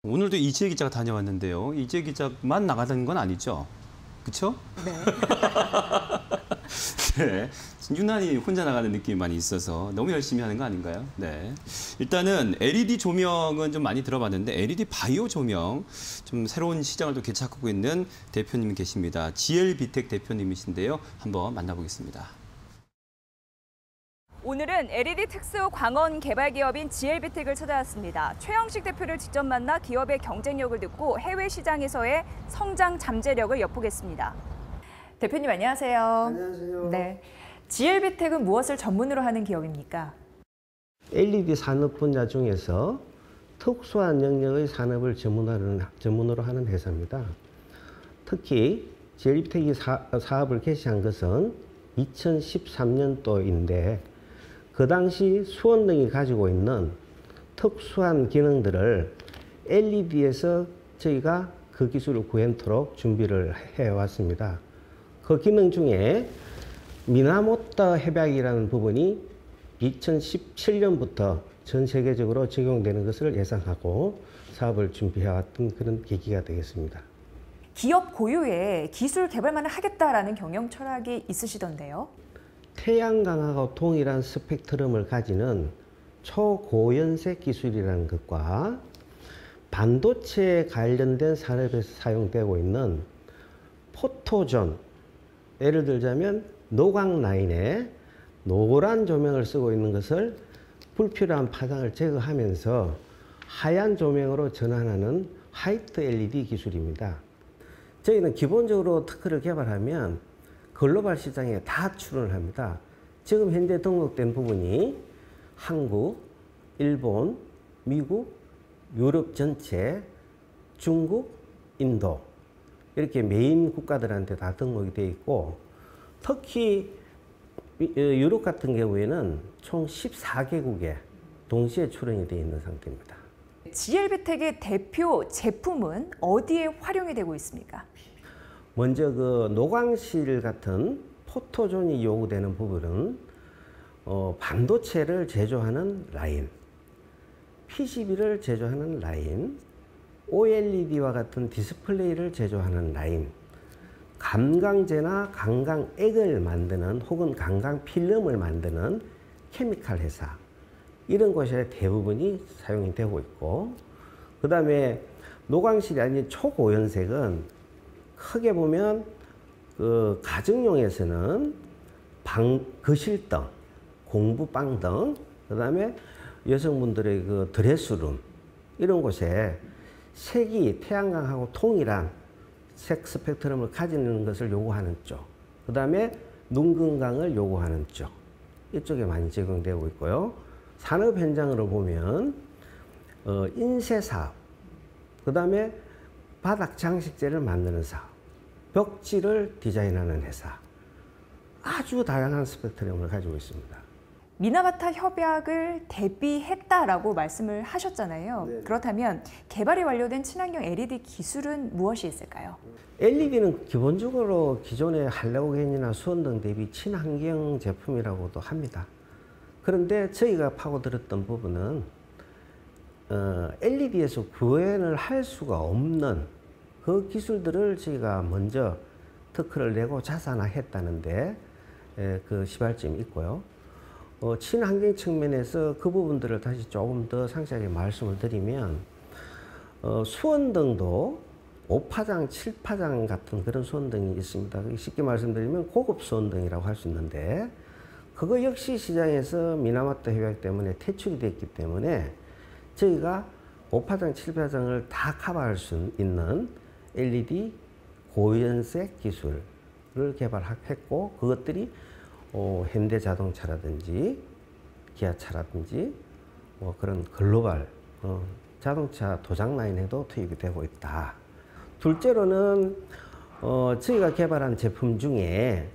오늘도 이지혜 기자가 다녀왔는데요. 이지혜 기자만 나가는 건 아니죠? 그렇죠? 네. 네. 유난히 혼자 나가는 느낌이 많이 있어서 너무 열심히 하는 거 아닌가요? 네. 일단은 LED 조명은 좀 많이 들어봤는데 LED 바이오 조명 좀 새로운 시장을 또 개척하고 있는 대표님이 계십니다. GL비텍 대표님이신데요. 한번 만나보겠습니다. 오늘은 LED 특수 광원 개발 기업인 GL비텍을 찾아왔습니다. 최영식 대표를 직접 만나 기업의 경쟁력을 듣고 해외 시장에서의 성장 잠재력을 엿보겠습니다. 대표님 안녕하세요. 안녕하세요. 네. GL비텍은 무엇을 전문으로 하는 기업입니까? LED 산업 분야 중에서 특수한 영역의 산업을 전문으로 하는 회사입니다. 특히 GL비텍이 사업을 개시한 것은 2013년도인데 그 당시 수원등이 가지고 있는 특수한 기능들을 LED에서 저희가 그 기술을 구현토록 준비를 해왔습니다. 그 기능 중에 미나모터 협약이라는 부분이 2017년부터 전 세계적으로 적용되는 것을 예상하고 사업을 준비해왔던 그런 계기가 되겠습니다. 기업 고유의 기술 개발만 하겠다라는 경영 철학이 있으시던데요. 태양광하고 동일한 스펙트럼을 가지는 초고연색 기술이라는 것과 반도체에 관련된 산업에서 사용되고 있는 포토존, 예를 들자면 노광 라인에 노란 조명을 쓰고 있는 것을 불필요한 파장을 제거하면서 하얀 조명으로 전환하는 화이트 LED 기술입니다. 저희는 기본적으로 특허를 개발하면 글로벌 시장에 다 출원을 합니다. 지금 현재 등록된 부분이 한국, 일본, 미국, 유럽 전체, 중국, 인도 이렇게 메인 국가들한테 다 등록이 되어 있고 특히 유럽 같은 경우에는 총 14개국에 동시에 출원이 되어 있는 상태입니다. GL비텍의 대표 제품은 어디에 활용이 되고 있습니까? 먼저 그 노광실 같은 포토존이 요구되는 부분은 반도체를 제조하는 라인, PCB를 제조하는 라인, OLED와 같은 디스플레이를 제조하는 라인, 감광제나 감광액을 만드는 혹은 감광필름을 만드는 케미칼 회사 이런 곳에 대부분이 사용이 되고 있고 그 다음에 노광실이 아닌 초고연색은 크게 보면 그 가정용에서는 거실등, 공부방등, 그 다음에 여성분들의 그 드레스룸 이런 곳에 색이 태양광하고 동일한 색 스펙트럼을 가지는 것을 요구하는 쪽, 그 다음에 눈 건강을 요구하는 쪽 이쪽에 많이 적용되고 있고요. 산업 현장으로 보면 인쇄 사업, 그 다음에 바닥 장식재를 만드는 사업, 벽지를 디자인하는 회사 아주 다양한 스펙트럼을 가지고 있습니다. 미나마타 협약을 대비했다라고 말씀을 하셨잖아요. 네. 그렇다면 개발이 완료된 친환경 LED 기술은 무엇이 있을까요? LED는 기본적으로 기존의 할로겐이나 수원등 대비 친환경 제품이라고도 합니다. 그런데 저희가 파고들었던 부분은 LED에서 구현을 할 수가 없는 그 기술들을 저희가 먼저 특허를 내고 자산화했다는데 그 시발점이 있고요. 친환경 측면에서 그 부분들을 다시 조금 더 상세하게 말씀을 드리면 수원등도 5파장, 7파장 같은 그런 수원등이 있습니다. 쉽게 말씀드리면 고급 수원등이라고 할 수 있는데 그거 역시 시장에서 미나마타 협약 때문에 퇴출이 됐기 때문에 저희가 5파장, 7파장을 다 커버할 수 있는 LED 고연색 기술을 개발했고 그것들이 현대자동차라든지 기아차라든지 그런 글로벌 자동차 도장 라인에도 투입이 되고 있다. 둘째로는 저희가 개발한 제품 중에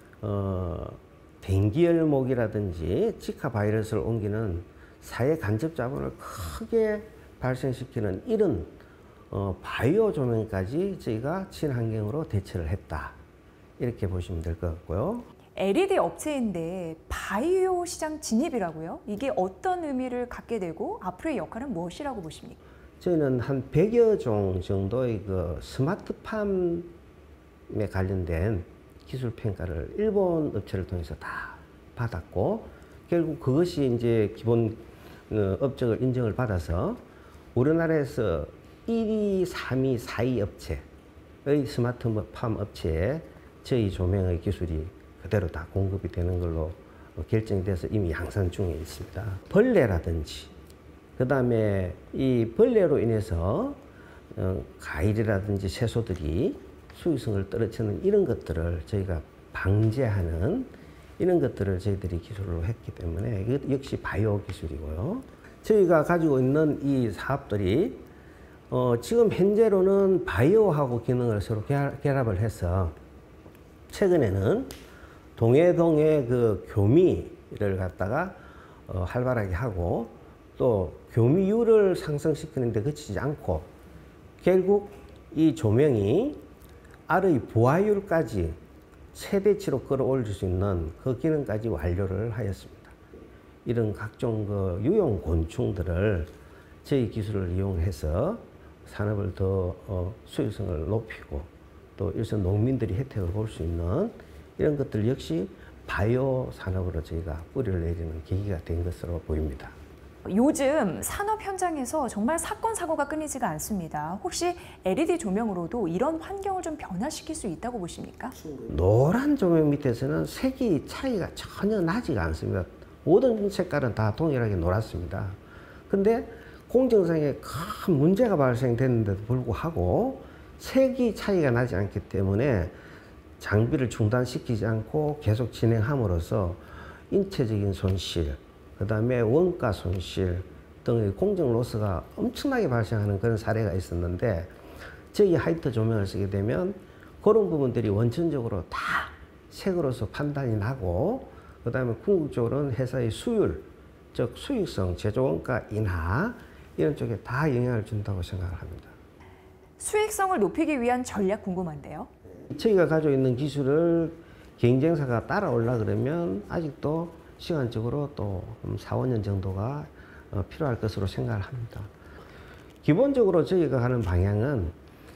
dengu열목이라든지 지카 바이러스를 옮기는 사회 간접 자본을 크게 발생시키는 이런 바이오 조명까지 저희가 친환경으로 대처를 했다. 이렇게 보시면 될 것 같고요. LED 업체인데 바이오 시장 진입이라고요? 이게 어떤 의미를 갖게 되고 앞으로의 역할은 무엇이라고 보십니까? 저희는 한 100여 종 정도의 그 스마트팜에 관련된 기술 평가를 일본 업체를 통해서 다 받았고, 결국 그것이 이제 기본 업적을 인정을 받아서 우리나라에서 1위, 3위, 4위 업체의 스마트팜 업체에 저희 조명의 기술이 그대로 다 공급이 되는 걸로 결정이 돼서 이미 양산 중에 있습니다. 벌레라든지, 그 다음에 이 벌레로 인해서 과일이라든지 채소들이 수익성을 떨어뜨리는 이런 것들을 저희가 방제하는 이런 것들을 저희들이 기술로 했기 때문에 이것 역시 바이오 기술이고요. 저희가 가지고 있는 이 사업들이 지금 현재로는 바이오하고 기능을 서로 결합을 해서 최근에는 동해동의 그 교미를 갖다가 활발하게 하고 또 교미율을 상승시키는데 그치지 않고 결국 이 조명이 알의 부화율까지 최대치로 끌어올릴 수 있는 그 기능까지 완료를 하였습니다. 이런 각종 그 유용 곤충들을 저희 기술을 이용해서 산업을 더 수익성을 높이고 또 일선 농민들이 혜택을 볼 수 있는 이런 것들 역시 바이오 산업으로 저희가 뿌리를 내리는 계기가 된 것으로 보입니다. 요즘 산업 현장에서 정말 사건, 사고가 끊이지가 않습니다. 혹시 LED 조명으로도 이런 환경을 좀 변화시킬 수 있다고 보십니까? 노란 조명 밑에서는 색이 차이가 전혀 나지가 않습니다. 모든 색깔은 다 동일하게 노랗습니다. 근데 공정성에 큰 문제가 발생됐는데도 불구하고 색이 차이가 나지 않기 때문에 장비를 중단시키지 않고 계속 진행함으로써 인체적인 손실, 그 다음에 원가 손실 등의 공정 로스가 엄청나게 발생하는 그런 사례가 있었는데 저희 하이트 조명을 쓰게 되면 그런 부분들이 원천적으로 다 색으로서 판단이 나고 그 다음에 궁극적으로는 회사의 수율, 즉 수익성, 제조원가 인하 이런 쪽에 다 영향을 준다고 생각을 합니다. 수익성을 높이기 위한 전략 궁금한데요. 저희가 가지고 있는 기술을 경쟁사가 따라오려 그러면 아직도 시간적으로 또 4, 5년 정도가 필요할 것으로 생각을 합니다. 기본적으로 저희가 가는 방향은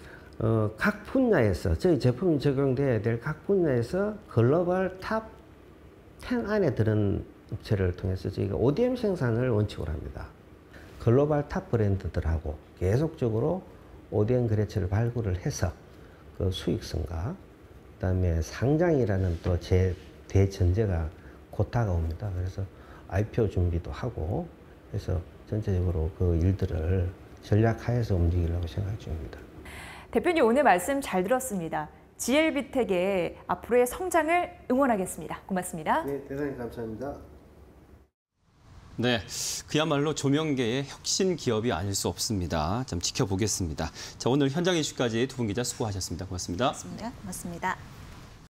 각 분야에서 저희 제품이 적용돼야 될 각 분야에서 글로벌 탑 10 안에 드는 업체를 통해서 저희가 ODM 생산을 원칙으로 합니다. 글로벌 탑 브랜드들하고 계속적으로 ODM 거래처를 발굴을 해서 그 수익성과 그다음에 상장이라는 또 대전제가 곧 다가옵니다. 그래서 IPO 준비도 하고 해서 전체적으로 그 일들을 전략하에서 움직이려고 생각 중입니다. 대표님 오늘 말씀 잘 들었습니다. GL비텍의 앞으로의 성장을 응원하겠습니다. 고맙습니다. 네, 대단히 감사합니다. 네, 그야말로 조명계의 혁신 기업이 아닐 수 없습니다. 좀 지켜보겠습니다. 자, 오늘 현장 이슈까지 두 분 기자 수고하셨습니다. 고맙습니다. 고맙습니다.